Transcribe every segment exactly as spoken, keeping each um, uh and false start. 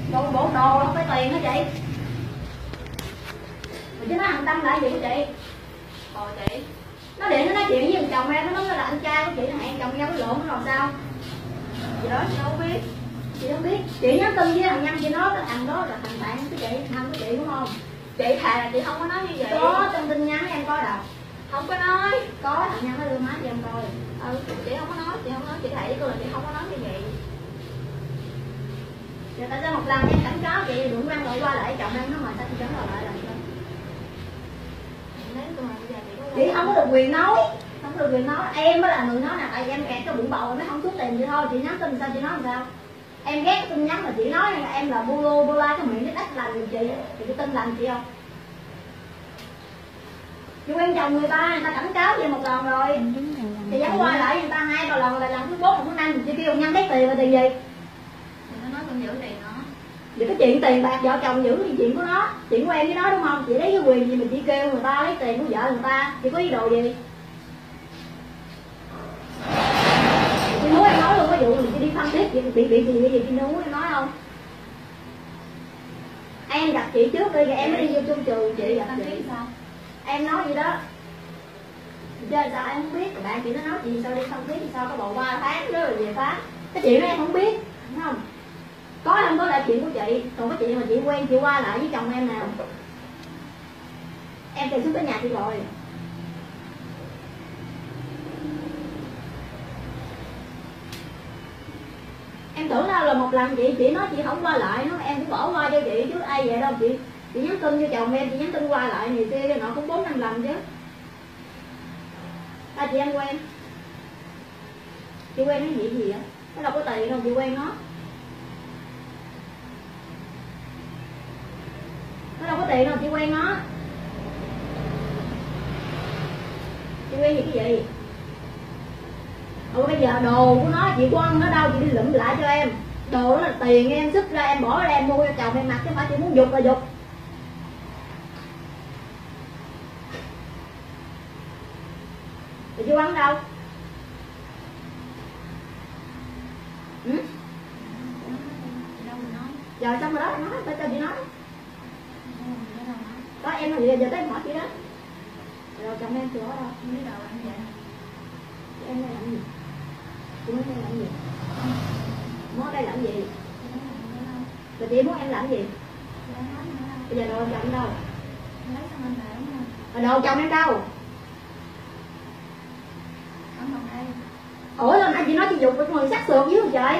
Đồ bộ đồ không phải tiền hả chị? Chứ nó thằng Tâm lại gì của chị? Rồi chị nó điện nó nói chuyện với thằng chồng em, nó nói là anh trai của chị nó hẹn chồng nhau cái lộn nó làm sao? Chị đó chị đâu biết. Chị không biết. Chị nhắn tin với thằng Nhân chị nói cái thằng đó là thằng bạn của chị, thằng của chị đúng không? Chị thà là chị không có nói như vậy. Có trong tin nhắn em coi đâu. Không có nói. Có thằng Nhân nó đưa máy cho em coi. Ừ, chị không có nói, chị không có nói, chị thấy cô là chị không có nói như vậy. Rồi tại sao một lần em cảnh cáo chị đừng quan lại qua lại chồng em nó mà sao chị chẳng lại lại làm sao? Chị không có được quyền nói, không có được quyền nói. Em mới là người nói nè, tại vì em kẹt cái bụng bầu mới không xuống tiền chị thôi. Chị nhắn tin sao chị nói làm sao? Em ghét cái tin nhắn mà chị nói là em là bu lô bu la cái miệng nó ít làm giùm chị, chị có tin làm chị không? Chị quen chồng người ta, người ta cảnh cáo chị một lần rồi, chị dám qua lại người ta hai ba lần, là lần thứ bốn thứ năm chị kêu nhân lấy tiền là tiền gì? Nó nói con giữ tiền nó. Vậy cái chuyện tiền bạc vợ chồng giữ thì chuyện của nó, chuyện của em với nó đúng không? Chị lấy cái quyền gì mà chị kêu người ta lấy tiền của vợ người ta, chị có ý đồ gì? Chị muốn em nói luôn cái vụ thì chị đi phân tiếp chị bị bị gì gì chị muốn em nói không? Em gặp chị trước đi rồi em mới đi vô chung trường chị gặp chị. Sao? Em nói gì đó chơi sao em không biết, bạn chị nó nói chị sao đi không biết thì sao có bầu ba tháng đó rồi về phá cái chuyện đó em không biết đúng không? Có không có là chuyện của chị, còn cái chuyện mà chị quen chị qua lại với chồng em nào em tìm xuống tới nhà chị rồi. Em tưởng đâu là một lần chị chị nói chị không qua lại nó em cũng bỏ qua cho chị chứ ai vậy đâu. Chị chị nhắn tin cho chồng em, chị nhắn tin qua lại này kia nọ cũng bốn năm lần chứ. Ta chị em quen, chị quen cái gì gì vậy? Nó đâu có tiền đâu chị quen nó. Nó đâu có tiền đâu chị quen nó. Chị quen gì cái gì? Ừ bây giờ đồ của nó chị quăng ở đâu chị đi lụm lại cho em. Đồ đó là tiền em sức ra em bỏ ra em mua cho chồng em mặc chứ không phải chị muốn giục là giục. Thì chị quăng đâu? Ừ? Rồi xong rồi đó em nói, phải cho chị nói. Có em là giờ tới hỏi chị đó. Rồi chồng em thì ở đâu? Không biết đâu anh vậy. Em đây làm gì? Chị muốn em làm gì? Muốn ở đây làm gì? Rồi chị muốn em làm gì? Bây giờ đồ chồng em đâu? Rồi đồ chồng em đâu? Ủa lần nãy chị nói chị dục với người sắc sượt dưới rồi trời.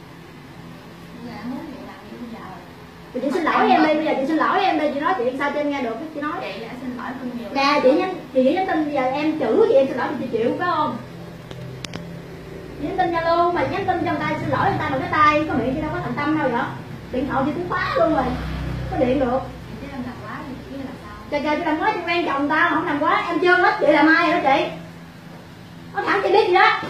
Thì chị xin lỗi em đi, bây giờ chị xin lỗi em đi, chị nói chị sao cho em nghe được, chị nói. Chị đã xin lỗi con nhiều. Nè chị nhắn, chị nhắn tin bây giờ em chửi chị em xin lỗi thì chị chịu phải không? Chị nhắn tin ra luôn mà nhắn tin trong tay xin lỗi người ta bằng cái tay, có miệng chị đâu có thành tâm đâu vậy? Điện thoại chị cũng khóa luôn rồi, có điện được. Chứ em làm quá thì chị làm sao? Trời trời chị làm quá chị quen chồng tao không làm quá, em chưa hết chị làm ai rồi đó chị? Nói thẳng chị biết gì đó.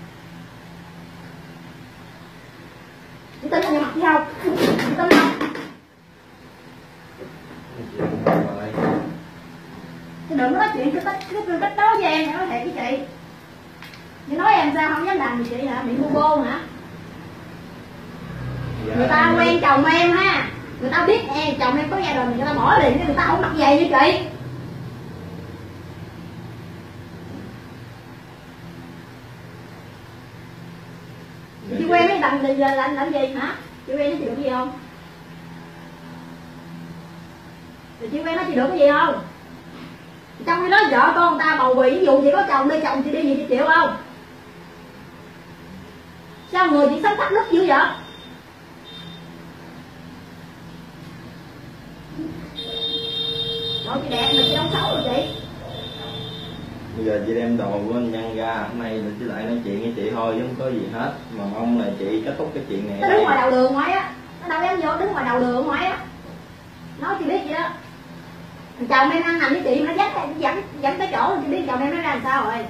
Chị tin là mặt chị không? Chị tin không? Chị đừng nói chuyện cái cách cái cách đó với em, nói thiệt với chị. Chị nói em sao không dám làm gì chị hả? Bị bu bô hả? Dạ, người ta quen chồng em ha, người ta biết em chồng em có gia đình, người ta bỏ liền, người ta không mặc giày như chị. Dạ, chị quen với làm gì giờ làm làm gì hả? Chị quen nó chị được cái gì không? Rồi chị quen nó chị được cái gì không? Trong khi đó vợ con người ta bầu bì, ví dụ chị có chồng đi, chồng chị đi gì chị chịu không? Sao người chị sống thắt nứt dữ vậy? Rồi chị đẹp mà chị đâu xấu rồi chị. Bây giờ chị đem đồ của anh Nhân ra, hôm nay là chị lại nói chuyện với chị thôi chứ không có gì hết. Mà mong là chị kết thúc cái chuyện này. Nó đứng ngoài đầu đường ngoài á, nó đâu dám vô, đứng ngoài đầu đường ngoài á. Nói chị biết gì đó. Chồng em ăn hành với chị mà nó dắt dẫn dẫn tới chỗ chị biết chồng em nó ra làm sao rồi.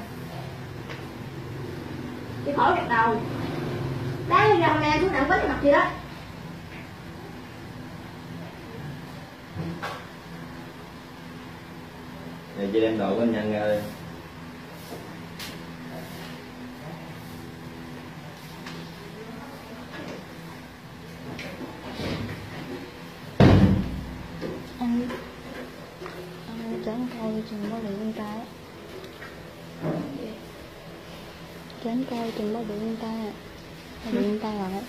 Chị khỏi gật đầu. Đáng ra hôm nay xuống nặng với cái mặt chị đó. Rồi chị đem đồ của anh Nhân ra đi. chừng mới điện anh ta á. Chán coi chừng mới điện anh ta à. Điện anh ta lại.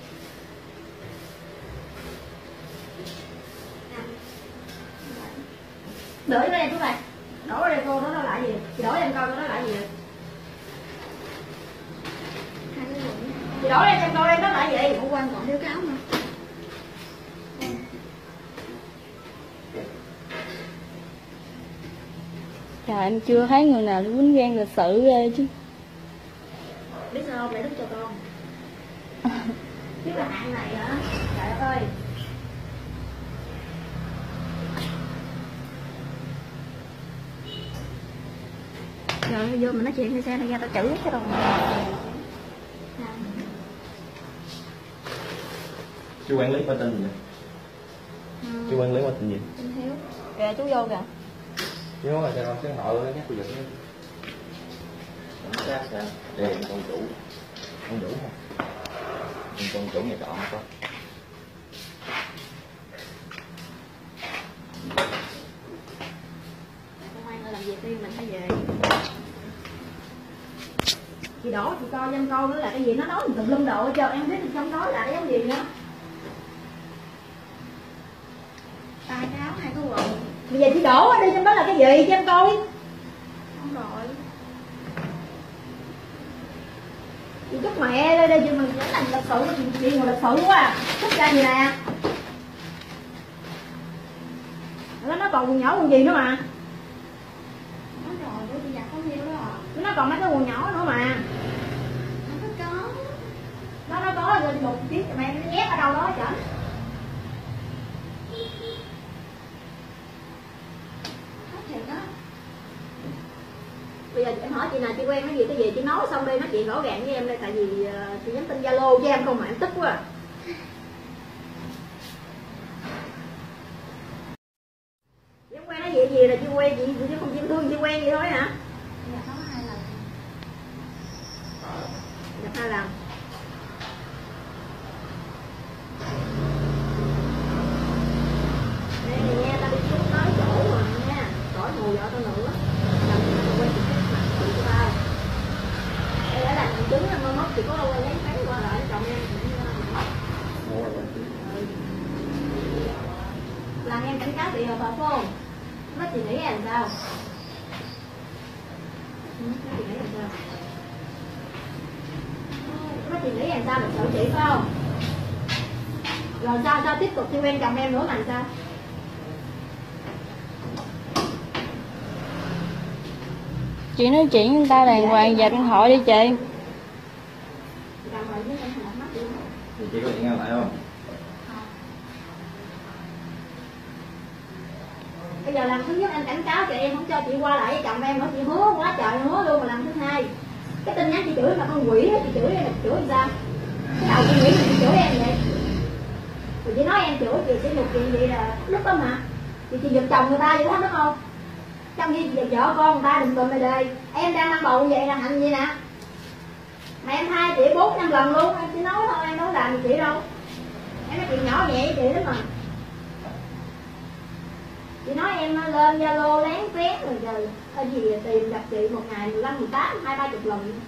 Đổ cho em chú này. Đổ ra đây cô đó nó lại gì? Chị đổ em coi nó lại gì? Chị đổ ra em coi em nó lại gì? Ủa quan còn thiếu cái áo mà. Trời, em chưa thấy người nào đi quýnh ghen lịch sự ghê chứ. Biết sao không? Để đút cho con. Biết là hạng này hả? Trời đất ơi. Rồi vô mình nói chuyện đi xe này ra tao chửi cái đâu. Chú quản lý có tên gì vậy? Ừ. Chú quản lý có tên gì? Tên Hiếu. Kìa chú vô kìa. Chú nói là cho con số điện thoại luôn nhắc tôi giật nha. Cảnh sát sao? Đây là con chủ. Con chủ không? Con chủ nhà trọ không có. Công an ơi làm việc đi mình phải về. Chị đổ chị coi em coi nữa là cái gì nó nói tùm lum đồ cho em biết trong đó là cái giống gì nữa. Tay cái áo hai cái quần. Bây giờ chị đổ đi trong đó là cái gì cho em coi. Không rồi. Chị chúc mẹ đây đây chị mình sẽ làm lịch sự chị, chị ngồi lịch sự quá à. Chúc ra gì nè. Nó nó còn quần nhỏ quần gì nữa mà. Nói rồi bữa chị giặt có nhiêu đó à. Nó còn mấy cái quần nhỏ nữa mà. Nó có. Nó nó có rồi một chiếc cho mẹ nó nhét ở đâu đó chở. Thiệt á. Bây giờ em hỏi chị nào chị quen cái gì cái gì chị nói xong đi nói chuyện rõ ràng với em đây tại vì uh, chị nhắn tin Zalo cho em không mà em tức quá. Chị không quen nói gì gì là chị quen chị chị không chị thương chị quen gì thôi hả? Dạ có hai lần. Gặp hai lần. Đây này nha, tao đi xuống nói chỗ rồi nha, khỏi hù vợ tao nữa. Làm gì tao quen chị cái mặt chị của tao. Đây đã làm chứng là mơ mốt chị có đâu lấy cái qua lại chồng em. Làm em cảnh cáo bị hợp hợp không? Nó chị nghĩ em sao? Nó chị nghĩ em sao? Nó chị nghĩ em sao là sợ chị phải không? Rồi sao sao tiếp tục đi quen chồng em nữa làm sao? Chị nói chuyện với người ta đàng hoàng dẹp điện thoại đi chị. Rồi rồi với em học mắt đi. Thì chị có điện nghe lại không? Bây giờ làm thứ nhất em cảnh cáo chị em không cho chị qua lại với chồng em nữa, chị hứa quá trời hứa luôn mà làm thứ hai. Cái tin nhắn chị chửi mà con quỷ hết, chị chửi em là chị chửi làm sao? Cái đầu chị nghĩ là chị chửi em vậy. Rồi chị nói em chửi chị sẽ nhục chuyện gì là lúc đó mà. Chị chị giật chồng người ta vậy đó đúng không? Trong khi giật vợ con người ta đừng tùm này đề. Em đang mang bầu như vậy là hạnh gì nè. Mà em hai chị bốn năm lần luôn, em chỉ nói thôi, em đâu làm gì chị đâu. Em nói chuyện nhỏ nhẹ với chị lắm mà. Chị nói em lên Zalo lén phén rồi rồi cái gì tìm gặp chị một ngày mười lăm, mười tám, hai ba chục lần.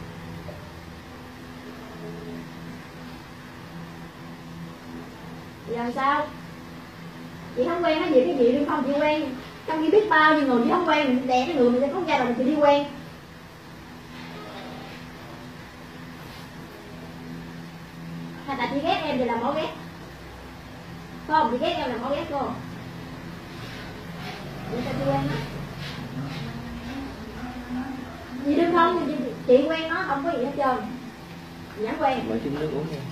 Giờ sao? Chị không quen cái gì cái gì đi không chị quen. Trong khi biết bao nhiêu người chị không quen mình đè cái người mình sẽ có gia đình chị đi quen. Hay tại chị ghét em thì làm mẫu ghét. Phải không? Chị ghét em làm mẫu ghét cô. Chị ta chị quen nó. Chị đừng không, chị, chị quen nó không có gì hết trơn. Chị chẳng quen. Mời xin nước uống nha.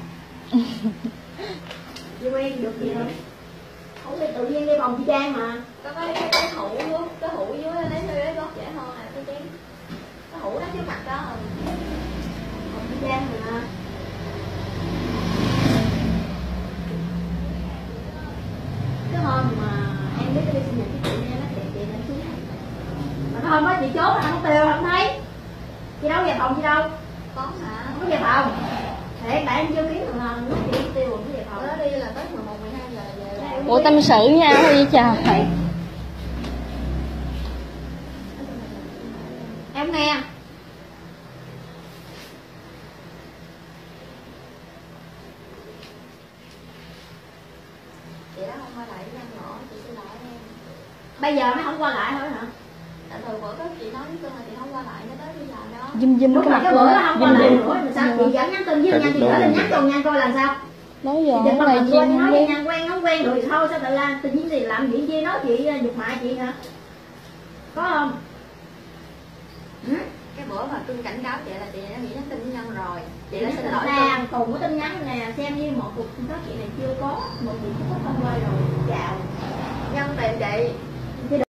Chị quen được gì đâu. Không thì tự nhiên đi phòng chị Trang mà. Có cái cái cái hũ dưới, cái hũ dưới lấy theo lấy gót dễ hơn nè cái chén. Cái hũ đó trước mặt đó rồi. Phòng chị Trang mà. Cái hôm mà em biết cái đi sinh nhật với chị em nó chị chị lên xuống. Mà cái hôm đó chị chốt là không tiêu không thấy. Chị đâu về phòng chị đâu? Có hả? Không có về phòng. Để bạn chưa kiếm được lần nó chị tiêu rồi không về phòng. Đó đi là tới mười một, mười hai giờ về. Ủa tâm sự nhau hay vậy trời. chị đó không qua lại với Nhân nữa, chị xin lỗi em. Bây giờ nó không qua lại thôi hả? Tại từ bữa có chị nói với Cưng là chị không qua lại, nó tới bây giờ đó. Dùm dùm Lúc cái mà mặt cái bữa lên. nó không qua lại nữa mà sao chị vẫn nhắn tin với Nhân, chị gửi tin nhắn cho Nhân coi là sao? Đó Chị giờ đừng cái mà này mình chị quên không nói với quen. Nhân quen không quen rồi thôi sao tự la tự nhiên gì làm gì chi nói chị giục hại chị hả? Có không? Ừ? Cái bữa mà Cưng cảnh cáo chị là chị đã nghĩ nhắn tin với Nhân rồi. Chị đã xin lỗi nè, Cưng. cùng cái tin nhắn nè, xem như một cuộc đó chị này chưa có, một cuộc có không quay rồi, chào. Nhân tìm chị.